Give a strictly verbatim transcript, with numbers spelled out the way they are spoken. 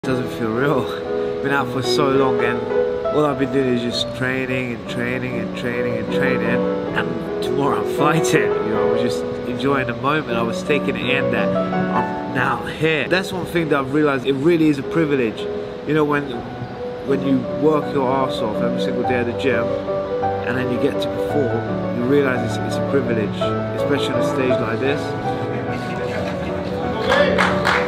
Doesn't feel real. Been out for so long and all I've been doing is just training and training and training and training, and tomorrow I'm fighting. You know, I was just enjoying the moment. I was taking it in that I'm now here. That's one thing that I've realized, it really is a privilege. You know, when when you work your arse off every single day at the gym and then you get to perform, you realize it's, it's a privilege, especially on a stage like this.